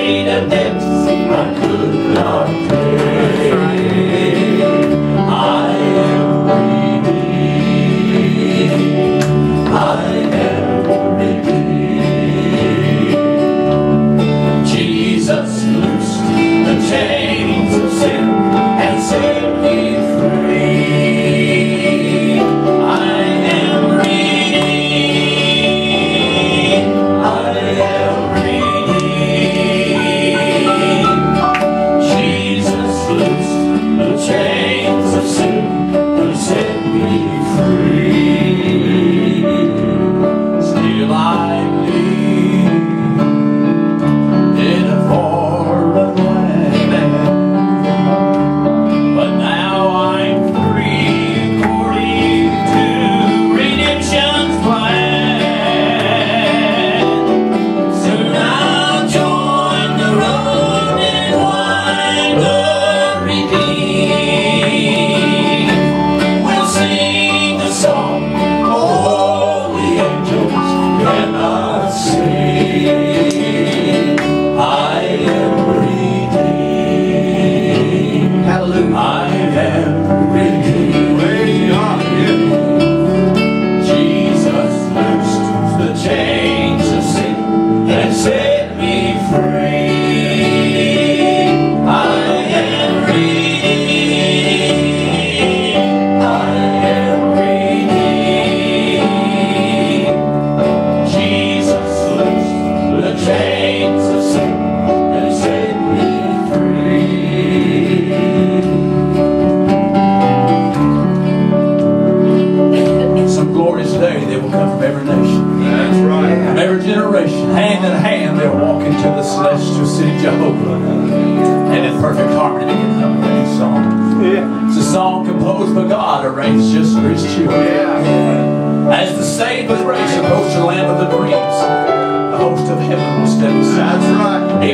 paid a debt I could not pay. I am redeemed. I am redeemed. Jesus loosed the chains of sin and set me free. I am redeemed. I am redeemed. Jesus loosed the chains of sin and set me free. Still I believe in a foreign land, but now I'm free according to redemption's plan. Soon I'll join the road and wind the redeemed. We'll sing the song, oh, the angels cannot sing. I am redeemed. Hallelujah. I am redeemed. Praise God. Jesus loosed the chains of sin and set me free. I am redeemed. I am redeemed. Jesus loosed the chains of sin and set me free. Some glorious day they will come from every nation, That's right. from every generation. Hand in hand they'll walk into the celestial city of Jehovah, and in perfect harmony begin humming a new song. It's a song composed by God, arranged just for His children. As the saints with grace approach the land of the dreams, the host of heaven will stand beside. That's right.